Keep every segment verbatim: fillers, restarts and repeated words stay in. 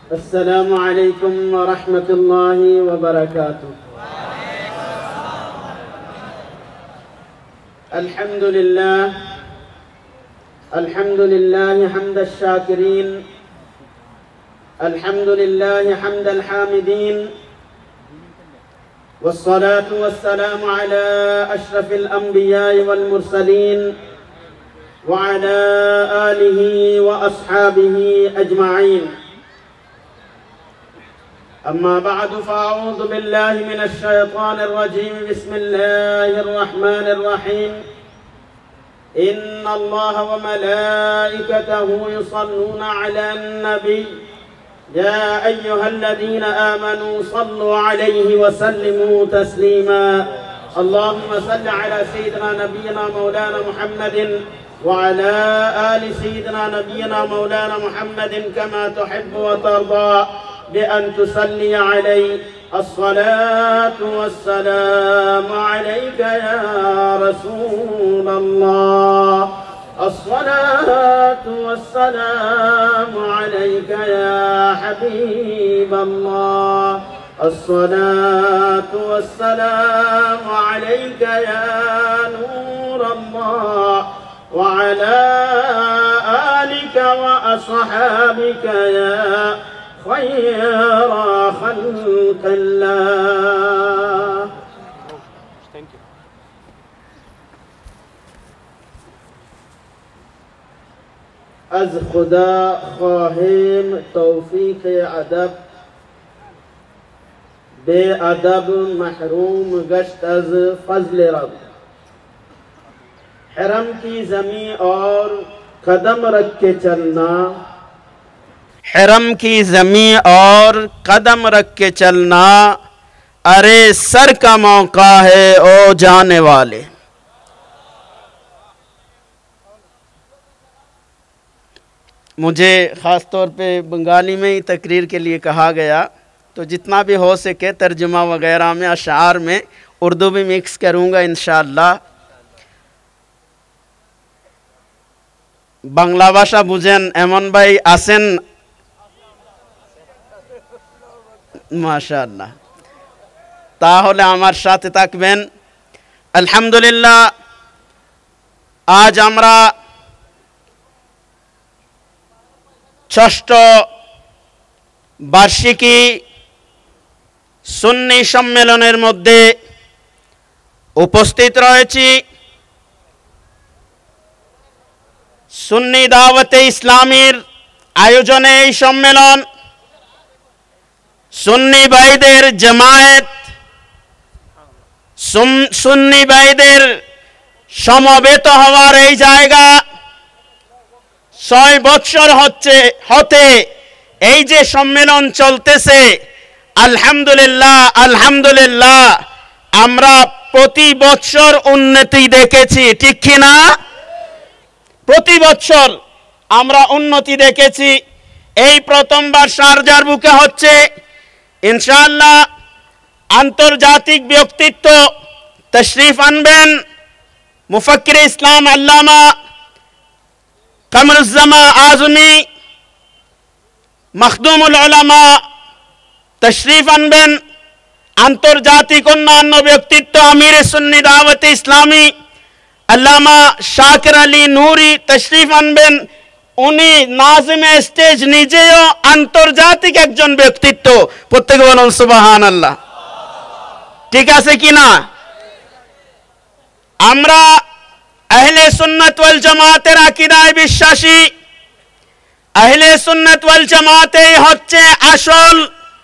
अस्सलामु अलैकुम व रहमतुल्लाहि व बरकातुहू। अल्हम्दुलिल्लाह अल्हम्दुलिल्लाह हम्द शाकिरीन, अल्हम्दुलिल्लाह हम्दल हामिदीन, वस्सलातु वस्सलामु अला अशरफिल अंबिया वल मुरसलीन व अला आलिहि व अस्हाबिहि अजमाइन। अम्मा बअद फ़अऊज़ु बिल्लाहि मिनश शैतानिर रजीम। बिस्मिल्लाहिर रहमानिर रहीम। इन्नल्लाहा व मलाइकतहु युसल्लूना अलन नबी या अय्युहल्लज़ीना आमनू सल्लु अलैहि व सल्लिमू तस्लीमा। अल्लाहुम्मा सल्लि अला सय्यिदिना नबियिना मौलाना मुहम्मदिन व अला आलि सय्यिदिना नबियिना मौलाना मुहम्मदिन कमा तुहिब्बु व तर्दा बिअन तुसल्ली अलैहि। अस्सलातु वस्सलामु अलैका या रसूलल्लाह, अस्सलातु वस्सलामु अलैका या हबीबल्लाह, अस्सलातु वस्सलामु अलैका या नूरल्लाह व अला आलिका व अस्हाबिका या खैरा खल्क़िल्लाह। از خدا خواهیم توفیق ادب، بے ادب محروم گشت از فضل رب। حرم کی زمین اور قدم रख के चलना, हरम की ज़मीं और कदम रख के चलना, अरे सर का मौका है ओ जाने वाले। मुझे ख़ास तौर पे बंगाली में ही तकरीर के लिए कहा गया, तो जितना भी हो सके तर्जुमा वगैरह में अशार में उर्दू भी मिक्स करूँगा इंशाअल्लाह। बांग्ला भाषा बुझेन एमन भाई आसेन माशाअल्लाह, ताहले आमार साथे थाकबेन। अल्हम्दुलिल्लाह, आज आमरा षष्ठ बार्षिकी सुन्नी सम्मेलनेर मध्य उपस्थित रयेछि। सुन्नी दावते इस्लामीर आयोजने এই सम्मेलन, सुन्नी भाईदेर जमायत, सुन्नी भाईदेर समवेत हওয়ার এই জায়গা ছয় বছর হচ্ছে হতে এই যে সম্মেলন চলতেছে। আলহামদুলিল্লাহ আলহামদুলিল্লাহ, আমরা প্রতি বছর উন্নতি দেখেছি, ঠিক কি না? প্রতি বছর আমরা উন্নতি দেখেছি। এই প্রথমবার শারজার বুকে হচ্ছে। ইনশাআল্লাহ আন্তর্জাতিক ব্যক্তিত্ব তশরিফ আনবেন। মুফাক্কির ইসলাম আল্লামা কামরুজ্জামান আজমি, মখদুমুল উলামা তশরিফ আনবেন। আন্তর্জাতিক অন্যান্য ব্যক্তিত্ব আমির সুন্নি দাওয়াতে ইসলামী আল্লামা শাকির আলী নূরি তশরিফ আনবেন। উনি নাজিমে স্টেজ নিজেও আন্তর্জাতিক একজন ব্যক্তিত্ব। প্রত্যেকে বলুন সুবহানাল্লাহ। ঠিক আছে কি না? আমরা আহলে সুন্নাত ওয়াল জামাতের আকীদায় বিশ্বাসী। আহলে সুন্নাত ওয়াল জামাতেই হচ্ছে আসল।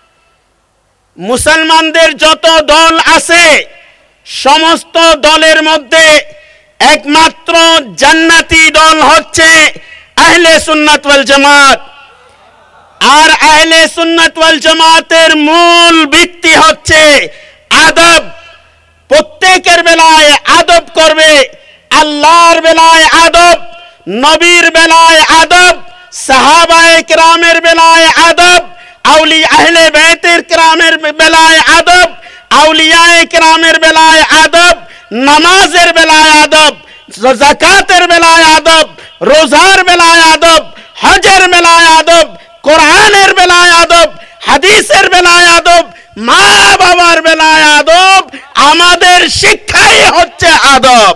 মুসলমানদের যত দল আছে সমস্ত দলের মধ্যে একমাত্র জান্নাতি দল হচ্ছে আহলে সুন্নাত ওয়াল জামাত। আর আহলে সুন্নাত ওয়াল জামাতের মূল ভিত্তি হচ্ছে আদব। প্রত্যেকের বেলায় আদব করবে। আল্লাহর বেলায় আদব, নবীর বেলায় আদব, সাহাবায়ে কেরামের বেলায় আদব, আউলিয়া আহলে বাইতের কেরামের বেলায় আদব, আউলিয়ায়ে কেরামের বেলায় আদব, নামাজের বেলায় আদব, যাকাতের বেলায় আদব, রোজার বেলায় আদব, হজের বেলায় আদব, কোরআনের বেলায় আদব, হাদিসের বেলায় আদব, মা বাবার বেলায় আদব, আমাদের শিক্ষাই হচ্ছে আদব।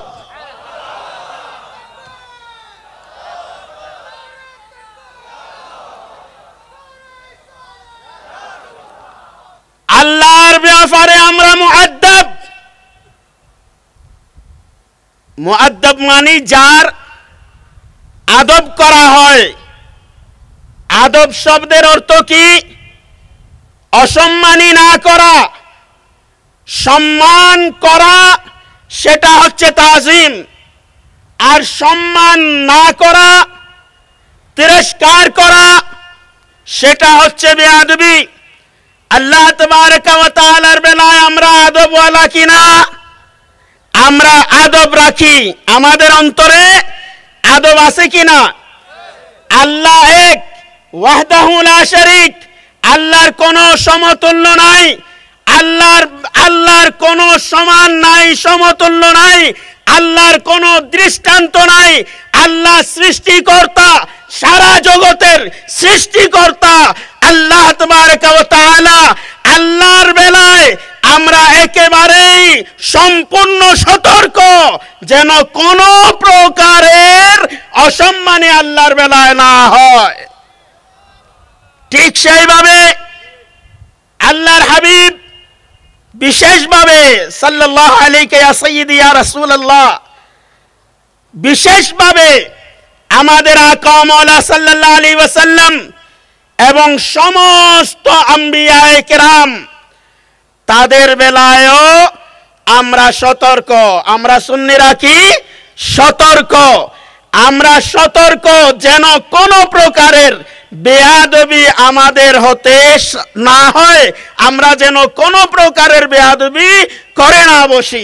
আল্লাহর ব্যাপারে আমরা মুআদ্দাব, মুআদ্দাব মানে যার আদব করা হয়। আদব শব্দের অর্থ কি? অসম্মানী না করা, সম্মান করা, সেটা হচ্ছে তাজিম। আর সম্মান না করা, তিরস্কার করা, সেটা হচ্ছে বেয়াদবি। আল্লাহ তাবারকা ওয়া তাআলার বেলায় আমরা আদবওয়ালা কিনা? আমরা আদব রাখি। আমাদের অন্তরে আদব আছে কিনা? আল্লাহ এক, ওয়াহদাহু লা শারীক, আল্লাহর কোনো সমতুল্য নাই, আল্লাহর আল্লাহর কোনো সমান নাই, সমতুল্য নাই, আল্লাহর কোনো দৃষ্টান্ত নাই। আল্লাহ সৃষ্টিকর্তা, সারা জগতের সৃষ্টিকর্তা আল্লাহ তাবারকা ওয়া তাআলা। আল্লাহর বেলায় আমরা একেবারেই সম্পূর্ণ সতর্ক যেন কোনো প্রকারের অসম্মানে আল্লাহর বেলায় না হয়। ঠিক সেইভাবে আল্লাহর হাবিব বিশেষভাবে সাল্লাল্লাহু আলাইহি ইয়া সাইয়্যিদি ইয়া রাসূলুল্লাহ, বিশেষভাবে আমাদের আকা মাওলা সাল্লাল্লাহু আলাইহি ওয়াসাল্লাম এবং সমস্ত আম্বিয়ায়ে কেরাম, তাদের বেলায়ও আমরা সতর্ক। আমরা সুন্নিরা কি সতর্ক? আমরা সতর্ক যেন কোনো প্রকারের বেয়াদবি আমাদের হতে না হয়, আমরা যেন কোনো প্রকারের বেয়াদবি করে না বসি।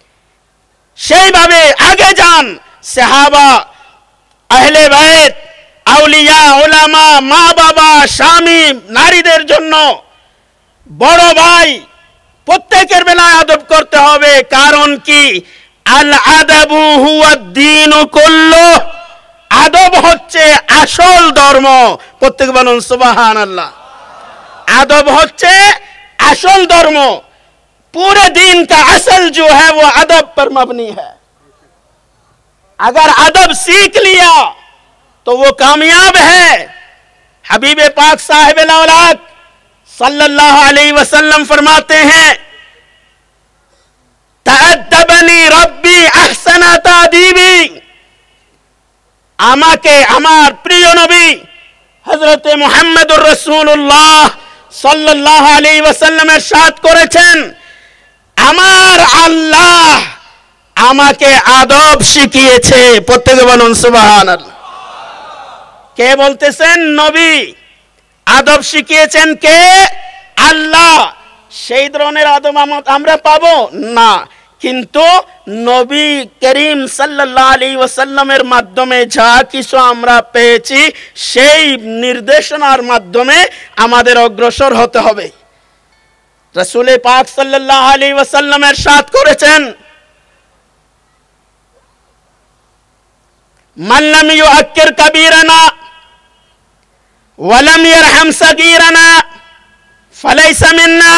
সেইভাবে আগে যান সাহাবা, আহলে বাইত, আউলিয়া, উলামা, মা বাবা, স্বামী, নারীদের জন্য বড় ভাই, প্রত্যেকের বেলায় আদব করতে হবে। কারণ কি? আল আদাবু হুয়া দ্বীনু কুল্লু, আদব হচ্ছে আসল ধর্ম। প্রত্যেক বলুন সুবহানাল্লাহ। আদব হচ্ছে আসল ধর্ম। पूरे दीन का असल जो है वो अदब पर मबनी है। अगर अदब सीख लिया तो वो कामयाब है। हबीब पाक साहिब औलाद सल्लल्लाहु अलैहि वसल्लम फरमाते हैं, तअद्दबनी रब्बी अहसना तादीबी, আমাকে আমার প্রিয় নবী হযরত মুহাম্মদুর রাসূলুল্লাহ সাল্লাল্লাহু আলাইহি ওয়াসাল্লাম ইরশাদ করেছেন, আমার আল্লাহ আমাকে আদব শিখিয়েছে। প্রত্যেকে বলুন সুবহানাল্লাহ। কে বলতেছেন? নবী। আদব শিখিয়েছেন কে? আল্লাহ। সেই ধরনের আদব আমরা পাবো না, কিন্তু নবী করিম সাল্লাল্লাহু আলাইহি ওয়াসাল্লামের মাধ্যমে যা কিছু আমরা পেয়েছি সেই নির্দেশনার মাধ্যমে আমাদের অগ্রসর হতে হবে। রাসূল পাক সাল্লাল্লাহু আলাইহি ওয়াসাল্লাম ইরশাদ করেছেন, মান লাম ইউআক্কির কাবীরানা ওয়া লাম ইয়ারহাম সাগীরানা ফালাইসা মিন্না,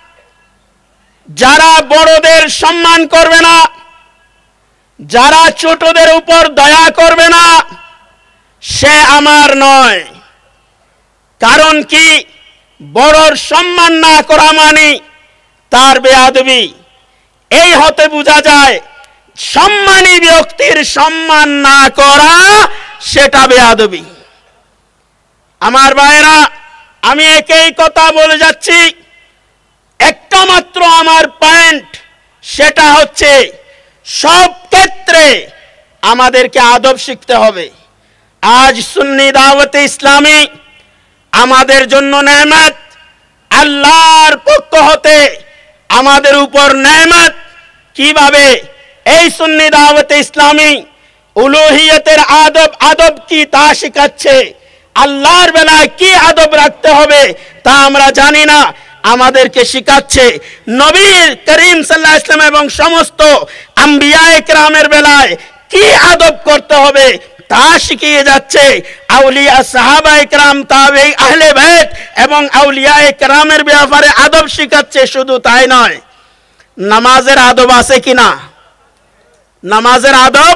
যারা বড়দের সম্মান করবে না, যারা ছোটদের উপর দয়া করবে না, সে আমার নয়। কারণ কি? বড়র সম্মান না করা মানে তার বেয়াদবি। এই হতে বোঝা যায় সম্মানী ব্যক্তির সম্মান না করা সেটা বেয়াদবি। আমার ভাইরা, আমি একই কথা বলে যাচ্ছি, একটা মাত্র আমার পয়েন্ট, সেটা হচ্ছে সব ক্ষেত্রে আমাদেরকে আদব শিখতে হবে। আজ সুন্নি দাওয়াতে ইসলামী আমাদের জন্য নেয়ামত, আল্লাহর পক্ষ হতে আমাদের উপর নেয়ামত। কিভাবে? এই সুন্নি দাওয়াতে ইসলামী উলুহিয়তের আদব, আদব কি তা শেখাচ্ছে। আল্লাহর বেলায় কি আদব রাখতে হবে তা আমরা জানি না, আমাদেরকে শিখাচ্ছে। নবী করিম সাল্লাল্লাহু আলাইহি ওয়াসাল্লাম এবং সমস্ত আম্বিয়ায়ে কেরামের বেলায় কি আদব করতে হবে তা শিখিয়ে যাচ্ছে। আউলিয়া সাহাবায়ে কেরাম তাবেঈ আহলে বাইত এবং আউলিয়ায়ে কেরামের ব্যাপারে আদব শিখাচ্ছে। শুধু তাই নয়, নামাজের আদব আছে কিনা? নামাজের আদব,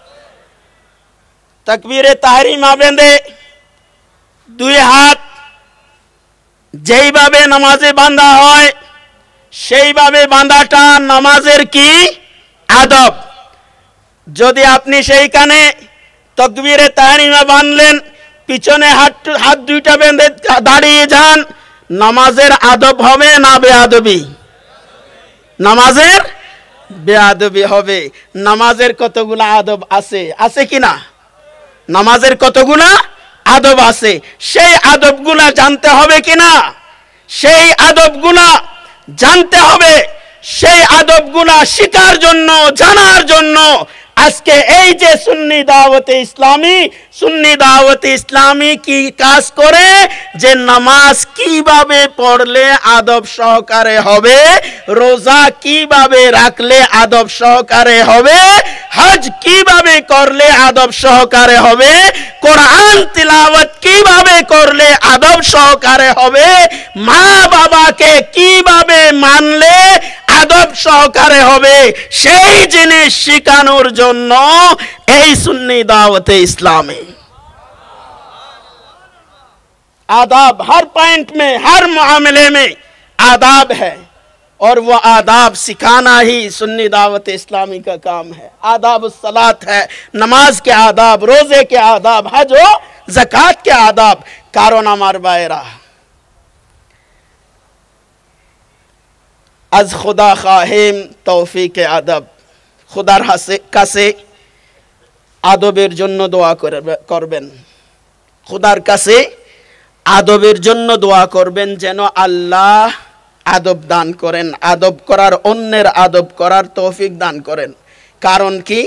তাকবীরে তাহরিমা বেঁধে দুই হাত যেইভাবে নামাজে বাঁধা হয় সেইভাবে বাঁধাটা নামাজের কি আদব। যদি আপনি সেইখানে তাকবীরে তাহরিমা বাঁধলেন, পিছনে হাত হাত দুইটা বেঁধে দাঁড়িয়ে যান, নামাজের আদব হবে না বেয়াদবি? নামাজের বেয়াদবি হবে। নামাজের কতগুলা আদব আছে, আছে কিনা? নামাজের কতগুলা আদব আছে, সেই আদবগুলা জানতে হবে কিনা? সেই আদবগুলা জানতে হবে। সেই আদবগুলা শিখার জন্য, জানার জন্য আজকে এই যে সুন্নি দাওয়াতে ইসলামী, সুন্নি দাওয়াতে ইসলামী কি কাজ করে, যে নামাজ কিভাবে পড়লে আদব সহকারে হবে, রোজা কিভাবে রাখলে আদব সহকারে হবে, হজ কিভাবে করলে আদব সহকারে হবে, কোরআন তিলাওয়াত কিভাবে করলে আদব সহকারে হবে, মা বাবাকে কিভাবে মানলে আদব সহকারে হবে, সেই জিনিস শিখানোর জন্য এই সুন্নি দাওয়াতে इस्लामी। आदाब हर पॉइंट में, हर मामले में आदाब है, और वो आदाब सिखाना ही सुन्नी दावत इस्लामी का काम है। आदाब सलात है, नमाज के आदाब, रोजे के आदाब, हज व ज़कात के आदाब। कारण আমার ভাইরা, আজ खुदा खाहिम तौफीक आदब, खुदार কাছে আদবের জন্য দোয়া করবেন। খুদার কাছে আদবের জন্য দোয়া করবেন যেন আল্লাহ আদব দান করেন, আদব করার, অন্যের আদব করার তৌফিক দান করেন। কারণ কি?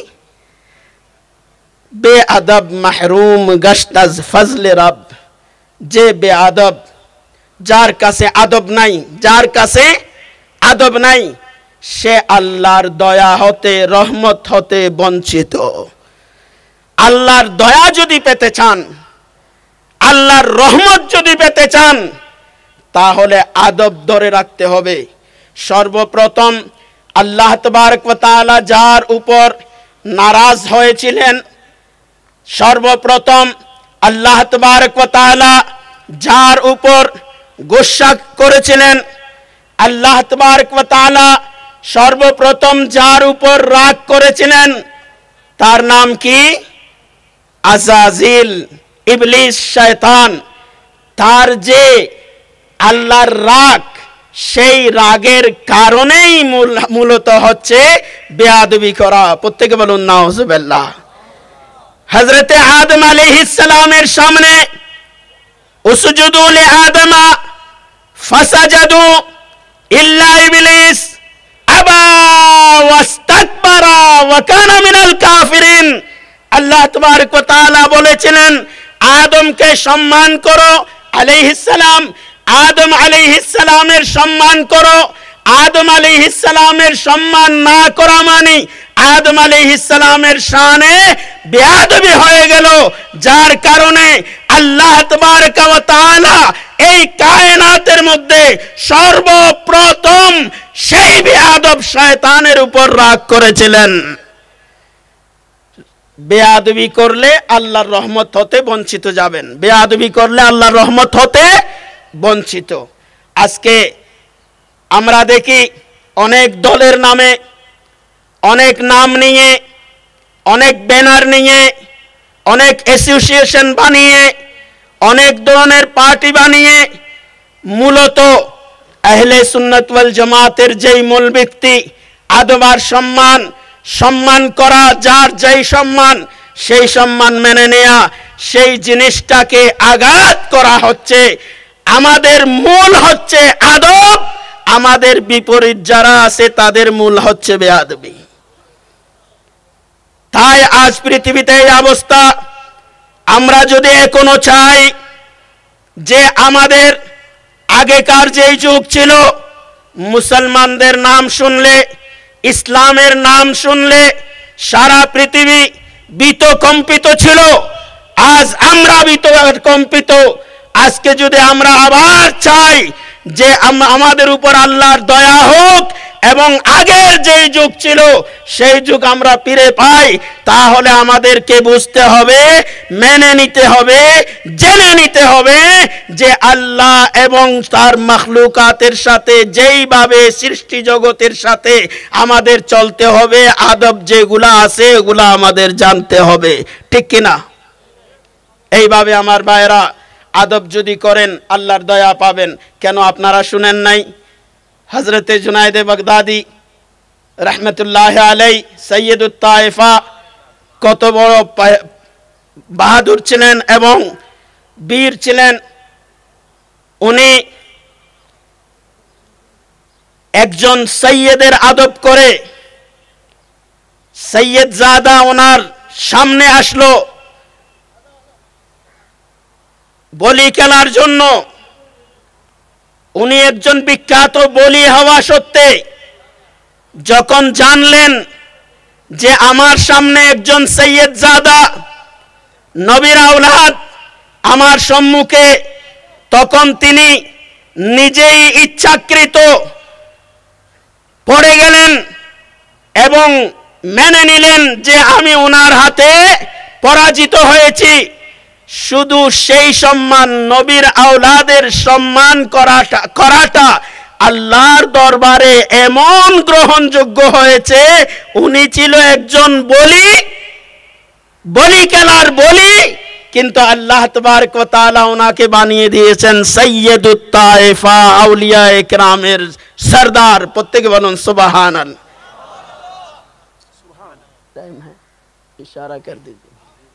বেআদব মাহরুম গশত আজ ফজলে রব। যে বেআদব, যার কাছে আদব নাই, যার কাছে আদব নাই, সে আল্লাহর দয়া হতে, রহমত হতে বঞ্চিত। আল্লাহর দয়া যদি পেতে চান, আল্লাহর রহমত যদি পেতে চান, তাহলে আদব ধরে রাখতে হবে। সর্বপ্রথম আল্লাহ তাবারক ওয়া তাআলা যার উপর নারাজ হয়েছিলেন, সর্বপ্রথম আল্লাহ তাবারক ওয়া তাআলা যার উপর গোসা করেছিলেন, আল্লাহ তাবারক ওয়া তাআলা সর্বপ্রথম যার উপর রাগ করেছিলেন, তার নাম কি? আজাজিল, ইবলিস, শয়তান। তার যে আল্লাহর রাগ, সেই রাগের কারণেই মূলত হচ্ছে বেয়াদবি করা। প্রত্যেকে বলুন নাউজুবিল্লাহ। হযরতে আদম আলাইহিস সালামের সামনে উসজুদু লি আদমা ফাসাজাদু ইল্লা ইবলিস আবা ওয়াস্তাকবারা ওয়া কানা মিনাল কাফিরিন। আল্লাহ তাবারক ওয়া তাআলা বলেছিলেন, আদমকে সম্মান করো আলাইহিস সালাম, আদম আলাইহিস সালামের সম্মান করো। আদম আলাইহিস সালামের সম্মান না করা মানে আদম আলাইহিস সালামের শানে বেয়াদবি হয়ে গেল, যার কারণে আল্লাহ তাবারক ওয়া তাআলা এই কায়নাতের মধ্যে সর্বপ্রথম সেই বেয়াদব শয়তানের উপর রাগ করেছিলেন। বেয়াদবি করলে আল্লাহর রহমত হতে বঞ্চিত যাবেন, বেয়াদবি করলে আল্লাহর রহমত হতে বঞ্চিত। আজকে আমরা দেখি অনেক দলের নামে, অনেক নাম নিয়ে, অনেক ব্যানার নিয়ে, অনেক অ্যাসোসিয়েশন বানিয়ে, অনেক ধরনের পার্টি বানিয়ে মূলত আহলে সুন্নাত ওয়াল জামাতের যেই মূল ব্যক্তি আদব আর সম্মান, সম্মান করা, যার যেই সম্মান, সেই সম্মান মেনে নেয়া, সেই জিনিসটাকে আঘাত করা হচ্ছে। আমাদের মূল হচ্ছে আদব, আমাদের বিপরীত যারা আছে তাদের মূল হচ্ছে বেয়াদবি। তাই আজ পৃথিবীতে এই অবস্থা। আমরা যদি এখনো চাই যে আমাদের আগেকার যেই যুগ ছিল, মুসলমানদের নাম শুনলে, ইসলামের নাম শুনলে সারা পৃথিবী ভীত কম্পিত ছিল, আজ আমরা ভীত কম্পিত। আজকে যদি আমরা আবার চাই যে আমাদের উপর আল্লাহর দয়া হোক এবং আগের যে যুগ ছিল সেই যুগ আমরা ফিরে পাই, তাহলে আমাদেরকে বুঝতে হবে, মেনে নিতে হবে, জেনে নিতে হবে যে আল্লাহ এবং তার মাখলুকাতের সাথে যেইভাবে সৃষ্টি জগতের সাথে আমাদের চলতে হবে, আদব যেগুলা আছে এগুলা আমাদের জানতে হবে, ঠিক কিনা? এইভাবে আমার ভাইরা আদব যদি করেন আল্লাহর দয়া পাবেন। কেন আপনারা শুনেন নাই হযরতে জুনায়েদ বাগদাদি রাহমাতুল্লাহি আলাইহি সাইয়্যিদুত তায়েফা কত বড় বাহাদুর ছিলেন এবং বীর ছিলেন। উনি একজন সৈয়দের আদব করে সৈয়দ জাদা ওনার সামনে আসলো বলি খেলার জন্য। উনি একজন বিখ্যাত বলি হওয়া সত্ত্বে যখন জানলেন যে আমার সামনে একজন সৈয়দ জাদা নবীর আওলাদ আমার সম্মুখে, তখন তিনি নিজেই ইচ্ছাকৃত পড়ে গেলেন এবং মেনে নিলেন যে আমি ওনার হাতে পরাজিত হয়েছি। শুধু সেই সম্মান, নবীর আওলাদের সম্মান করাটা করাটা আল্লাহর দরবারে এমন গ্রহণযোগ্য হয়েছে, উনি ছিল একজন বলি, বলি খেলার বলি, কিন্তু আল্লাহ তাবারক ওয়া তাআলা ওনাকে বানিয়ে দিয়েছেন সাইয়্যিদুত তায়েফা, আউলিয়া ইকরামের সরদার। প্রত্যেকে বলুন সুবহানাল্লাহ। টাইম है, ইশারা কর दीजिए।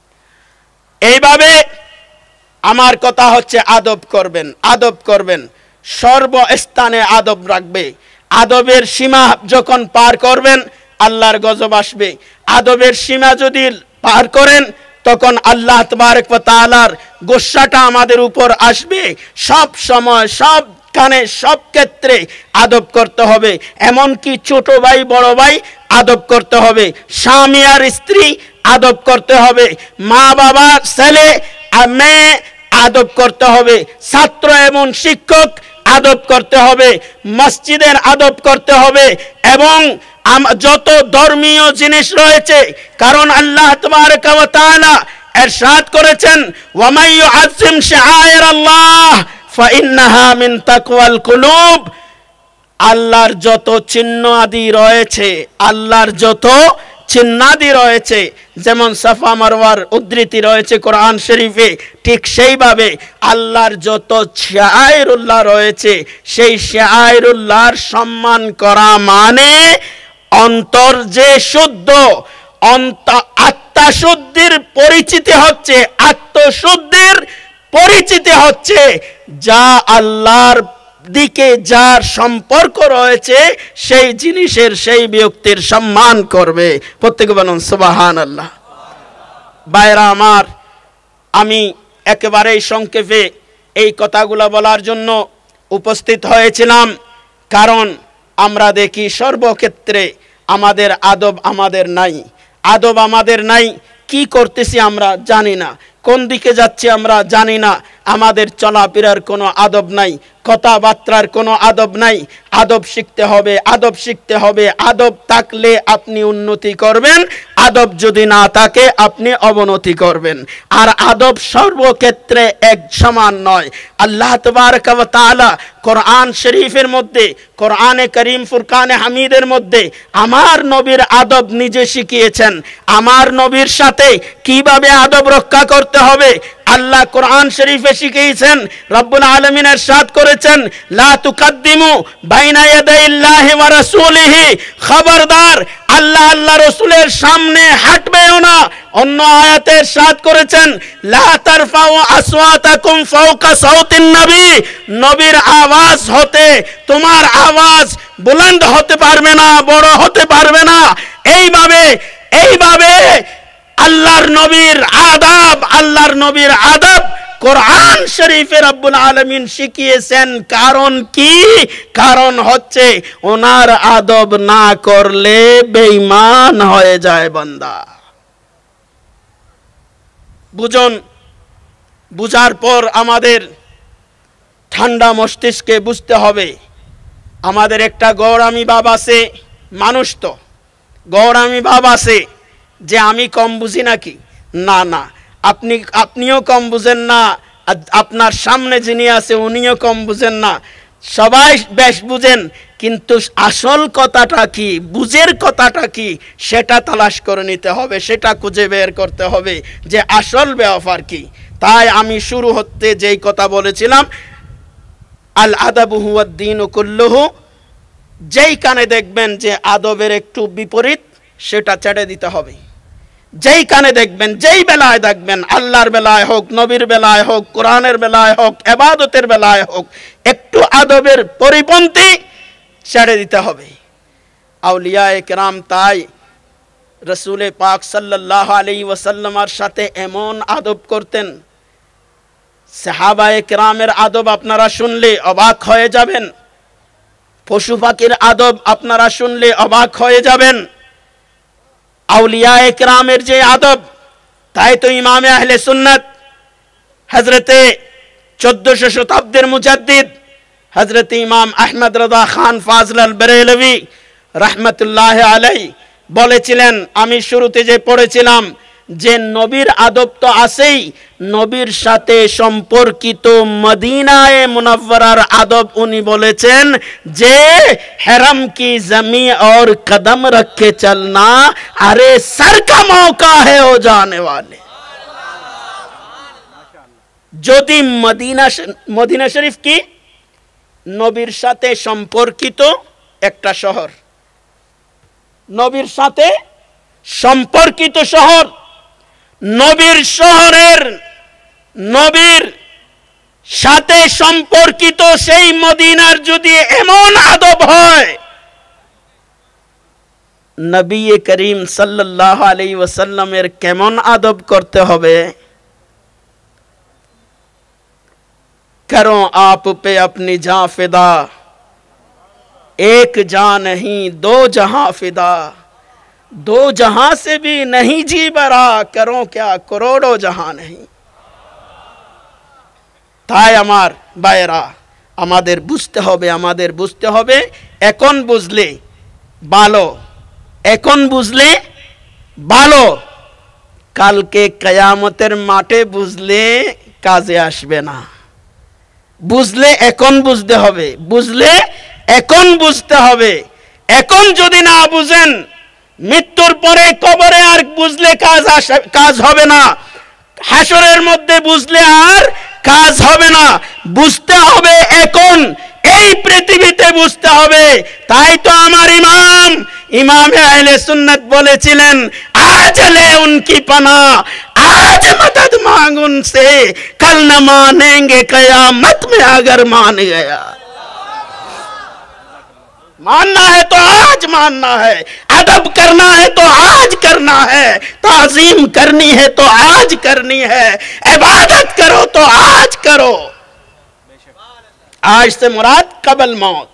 এইভাবে আমার কথা হচ্ছে আদব করবেন, আদব করবেন, সর্বস্থানে আদব রাখবে। আদবের সীমা যখন পার করবেন আল্লাহর গজব আসবে। আদবের সীমা যদি পার করেন তখন আল্লাহ তাবারক ওয়া তাআলার গোসাটা আমাদের উপর আসবে। সব সময়, সবখানে, সব ক্ষেত্রে আদব করতে হবে। এমনকি ছোট ভাই বড় ভাই আদব করতে হবে, স্বামী আর স্ত্রী আদব করতে হবে, মা বাবা ছেলে মেয়ে আদব করতে হবে, ছাত্র এবং শিক্ষক আদব করতে হবে, মসজিদের আদব করতে হবে এবং যত ধর্মীয় জিনিস রয়েছে। কারণ আল্লাহ তাবারক ওয়া তাআলা ইরশাদ করেছেন ওয়া মান ইউআযযিম শাআইরাল্লাহ ফাইন্নাহা মিন তাকওয়াল কুলুব। আল্লাহর যত চিহ্ন আদি রয়েছে, আল্লাহর যত চিহ্নাদি রয়েছে, যেমন সাফা মারওয়ার উদ্ধৃতি রয়েছে কোরআন শরীফে, ঠিক সেইভাবে আল্লাহর যত শাআইরুল্লাহ রয়েছে সেই শাআইরুল্লাহর সম্মান করা মানে অন্তর যে শুদ্ধ, আত্মশুদ্ধির পরিচিতি হচ্ছে, আত্মশুদ্ধির পরিচিতি হচ্ছে যা আল্লাহর দিকে যার সম্পর্ক রয়েছে সেই জিনিসের, সেই ব্যক্তির সম্মান করবে। প্রত্যেকে বলুন সুবহানাল্লাহ। ভাইরা আমার, আমি একেবারেই সংক্ষেপে এই কথাগুলো বলার জন্য উপস্থিত হয়েছিলাম, কারণ আমরা দেখি সর্বক্ষেত্রে আমাদের আদব আমাদের নাই, আদব আমাদের নাই। কি করতেছি আমরা জানি না, কোন দিকে যাচ্ছি আমরা জানি না, আমাদের চলাফেরার কোনো আদব নাই, কথাবার্তার কোনো আদব নাই। আদব শিখতে হবে, আদব শিখতে হবে। আদব থাকলে আপনি উন্নতি করবেন, আদব যদি না থাকে আপনি অবনতি করবেন। আর আদব সর্বক্ষেত্রে এক সমান নয়। আল্লাহ তাবারক ওয়া তাআলা কোরআন শরীফের মধ্যে, কোরআনে করিম ফুরকানে হামিদের মধ্যে আমার নবীর আদব নিজে শিখিয়েছেন। আমার নবীর সাথে কিভাবে আদব রক্ষা করতে হবে আল্লাহ কোরআন শরীফে শিখিয়েছেন। রব্বুল আলামিন ইরশাদ করেছেন লা তুকাদ্দিমু বাইনা ইয়াদাইল্লাহি ওয়া রাসূলিহি, খবরদার আল্লাহ আল্লাহ রাসূলের সামনে হাঁটবেও না। অন্য আয়াতে ইরশাদ করেছেন লা তারফাউ আসওয়াতাকুম ফাওকা সাউতিন নবী, নবীর আওয়াজ হতে তোমার আওয়াজ বুলন্দ হতে পারবে না, বড় হতে পারবে না। এইভাবে এইভাবে আল্লাহর নবীর আদব, আল্লাহর নবীর আদব কোরআন শরীফে রব্বুল আলামিন শিখিয়েছেন। কারণ কি? কারণ হচ্ছে ওনার আদব না করলে বেঈমান হয়ে যায় বান্দা। বুঝুন, বুঝার পর আমাদের ঠান্ডা মস্তিষ্কে বুঝতে হবে আমাদের একটা গৌরামী ভাব আছে। মানুষ তো গৌরামী ভাব আছে যে আমি কম বুঝি নাকি? না না, আপনি আপনিও কম বুঝেন না, আপনার সামনে যিনি আছে উনিও কম বুঝেন না, সবাই বেশ বুঝেন। কিন্তু আসল কথাটা কি, বুঝের কথাটা কি, সেটা তালাশ করে নিতে হবে, সেটা খুঁজে বের করতে হবে যে আসল ব্যাপার কি। তাই আমি শুরু হতে যেই কথা বলেছিলাম, আল আদাবু হুয়াদ দীনু কুল্লুহু, যেই কানে দেখবেন যে আদবের একটু বিপরীত সেটা ছেড়ে দিতে হবে। যেই কানে দেখবেন, যেই বেলায় দেখবেন, আল্লাহর বেলায় হোক, নবীর বেলায় হোক, কোরআনের বেলায় হোক, ইবাদতের বেলায় হোক, একটু আদবের পরিপন্থী ছেড়ে দিতে হবে। আউলিয়ায়ে কেরাম তাই রসুল পাক সাল্লাল্লাহু আলাইহি ওয়াসাল্লামের সাথে এমন আদব করতেন, সাহাবায়ে কেরামের আদব আপনারা শুনলে অবাক হয়ে যাবেন, পশু পাখির আদব আপনারা শুনলে অবাক হয়ে যাবেন। আউলিয়ায়ে কেরামের যে আদব, তাই তো ইমামে আহলে সুন্নাত হযরতে চোদ্দশো শতাব্দীর মুজাদ্দিদ হযরত ইমাম আহমদ রযা খান ফাজল আল বেরেলভী রাহমাতুল্লাহ আলাইহি বলেছিলেন, আমি শুরুতে যে পড়েছিলাম যে নবীর আদব তো আছেই, নবীর সাথে সম্পর্কিত মদিনায়ে মুনাওয়ারার আদব উনি বলেছেন যে হেরাম কি জমি और कदम रख के चलना, अरे सर का मौका है हो जाने वाले। যদি মদিনা মদিনা শরীফ কি নবীর সাথে সম্পর্কিত একটা শহর, নবীর সাথে সম্পর্কিত শহর, নবীর শহরের নবীর সাথে সম্পর্কিত সেই মদিনার যদি এমন আদব হয়, নবী করিম সাল্লাল্লাহু আলাইহি ওয়াসাল্লামের কেমন আদব করতে হবে। करो आप पे अपनी जान फिदा, एक जान नहीं दो जहां फिदा, दो जहां से भी नहीं जी बरा, करो क्या करोड़ों जहां नहीं। তাই আমার ভাইরা, আমাদের বুঝতে হবে, আমাদের বুঝতে হবে। এখন বুঝলে ভালো, এখন বুঝলে ভালো, কালকে কিয়ামতের মাঠে বুঝলে কাজে আসবে না। বুঝলে এখন বুঝতে হবে, বুঝলে এখন বুঝতে হবে। এখন যদি না বুঝেন, মৃত্যুর পরে কবরে আর বুঝলে কাজ কাজ হবে না, হাসরের মধ্যে বুঝলে আর কাজ হবে না। বুঝতে হবে এখন, এই পৃথিবীতে বুঝতে হবে। তাই তো আমার ইমাম ইমামে আহলে সুন্নাত বলেছিলেন, আজ ले उनकी पना, आज मदद मांग उनसे, कल न मानेंगे कयामत में अगर मान गया। मानना है तो आज मानना है, अदब करना है तो आज करना है, ताजीम करनी है तो आज करनी है, इबादत करो तो आज करो। आज से मुराद कबल मौत।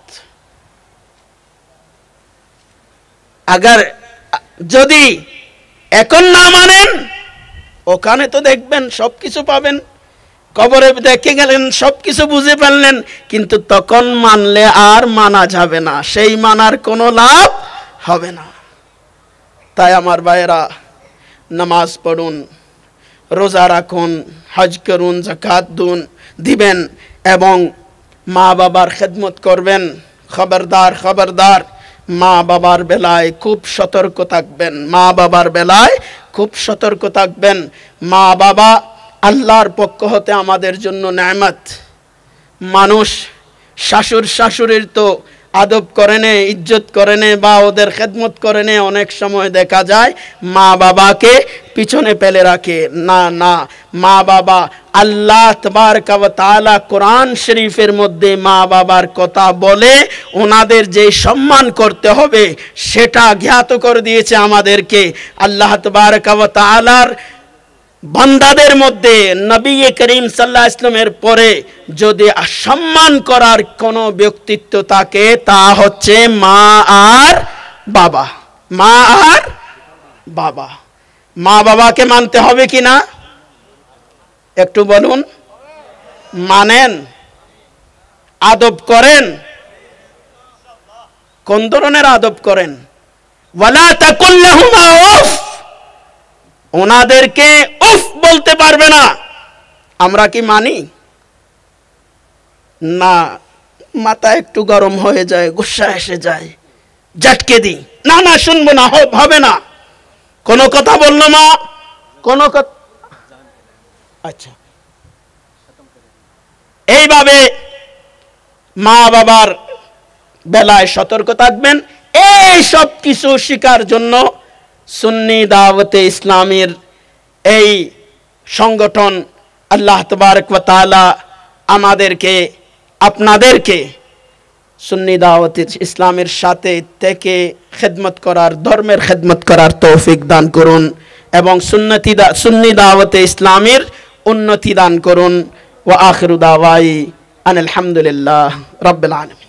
अगर যদি এখন না মানেন, ওখানে তো দেখবেন সবকিছু পাবেন, কবরে দেখে গেলেন সবকিছু বুঝে ফেললেন, কিন্তু তখন মানলে আর মানা যাবে না, সেই মানার কোনো লাভ হবে না। তাই আমার ভাইয়েরা, নামাজ পড়ুন, রোজা রাখুন, হজ করুন, যাকাত দুন দিবেন এবং মা বাবার খেদমত করবেন। খবরদার খবরদার, মা বাবার বেলায় খুব সতর্ক থাকবেন, মা বাবার বেলায় খুব সতর্ক থাকবেন। মা বাবা আল্লাহর পক্ষ হতে আমাদের জন্য নেয়ামত। মানুষ শাশুর শাশুড়ির তো আদব করে নে, ইজ্জত করে নে বা ওদের খেদমত করে নে, অনেক সময় দেখা যায় মা বাবাকে পিছনে ফেলে রাখে। না না, মা বাবা আল্লাহ তাবারক ওয়া তাআলা কোরআন শরীফের মধ্যে মা বাবার কথা বলে ওনাদের যে সম্মান করতে হবে সেটা জ্ঞাত করে দিয়েছে আমাদেরকে। আল্লাহ তাবারক ওয়া তাআলার বান্দাদের মধ্যে নবী করিম সাল্লাল্লাহু আলাইহি ওয়াসাল্লামের পরে যদি সম্মান করার কোনো ব্যক্তিত্ব থাকে তা হচ্ছে মা আর বাবা। মা আর বাবা, মা বাবাকে মানতে হবে কি না? একটু বলুন, মানেন, আদব করেন? কোন ধরনের আদব করেন? ওয়ালা তাকুল লাহুমা উফ, ওনাদেরকে উফ বলতে পারবে না। আমরা কি মানি? না, মাথা একটু গরম হয়ে যায়, গুসা এসে যায়, ঝটকে দিই, না না শুনবো না, হবে না। কোন কথা বললো মা, কোন কথা, আচ্ছা, এইভাবে মা বাবার বেলায় সতর্ক থাকবেন। এই সব কিছু শিকার জন্য সুন্নি দাওয়াতে ইসলামের এই সংগঠন আল্লাহ তাবারক ওয়া তাআলা আমাদেরকে, আপনাদেরকে সুন্নি দাওয়াতে ইসলামের সাথে থেকে খেদমত করার, ধর্মের খেদমত করার তৌফিক দান করুন এবং সুন্নতি সুন্নি দাওয়াতে ইসলামের উন্নতি দান করুন। ওয়া আখিরু দাওয়াই আনিল হামদুলিল্লাহ রাব্বিল আলামিন।